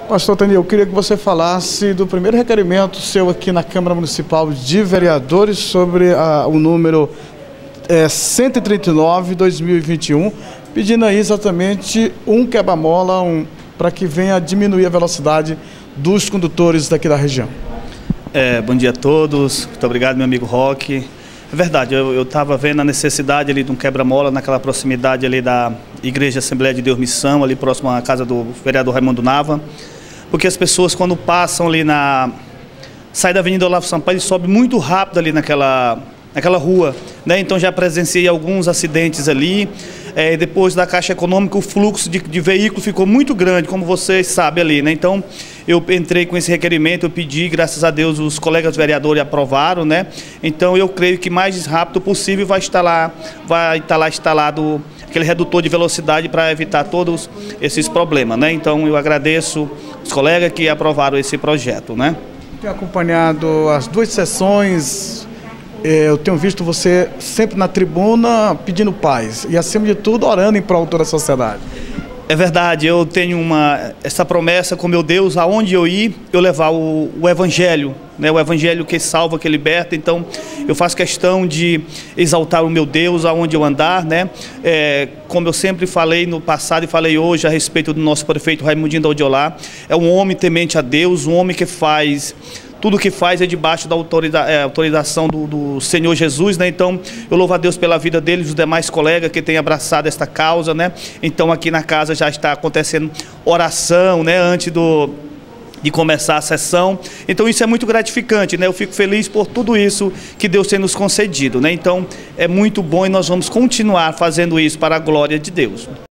Pastor Tani, eu queria que você falasse do primeiro requerimento seu aqui na Câmara Municipal de Vereadores sobre o número 139/2021, pedindo aí exatamente um quebra-mola para que venha diminuir a velocidade dos condutores daqui da região. Bom dia a todos, muito obrigado, meu amigo Roque. É verdade, eu estava vendo a necessidade ali de um quebra-mola naquela proximidade ali da Igreja Assembleia de Deus Missão, ali próximo à casa do vereador Raimundo Nava, porque as pessoas quando passam ali sai da Avenida Olavo Sampaio, eles sobem muito rápido ali naquela rua, né? Então já presenciei alguns acidentes ali. Depois da Caixa Econômica, o fluxo de veículo ficou muito grande, como vocês sabem ali, né? Então eu entrei com esse requerimento, eu pedi, graças a Deus os colegas vereadores aprovaram, né? Então eu creio que mais rápido possível vai estar lá instalado aquele redutor de velocidade para evitar todos esses problemas, né? Então eu agradeço os colegas que aprovaram esse projeto, né? Tenho acompanhado as duas sessões. Eu tenho visto você sempre na tribuna pedindo paz e, acima de tudo, orando em prol de toda a sociedade. É verdade, eu tenho essa promessa com meu Deus, aonde eu ir, eu levar o Evangelho, né? O Evangelho que salva, que liberta. Então eu faço questão de exaltar o meu Deus aonde eu andar, né? Como eu sempre falei no passado e falei hoje a respeito do nosso prefeito Raimundinho da Odiolá, é um homem temente a Deus, um homem que faz... Tudo que faz é debaixo da autorização do Senhor Jesus, né? Então, eu louvo a Deus pela vida dele e dos demais colegas que têm abraçado esta causa, né? Então, aqui na casa já está acontecendo oração, né? Antes de começar a sessão. Então, isso é muito gratificante, né? Eu fico feliz por tudo isso que Deus tem nos concedido, né? Então, é muito bom e nós vamos continuar fazendo isso para a glória de Deus.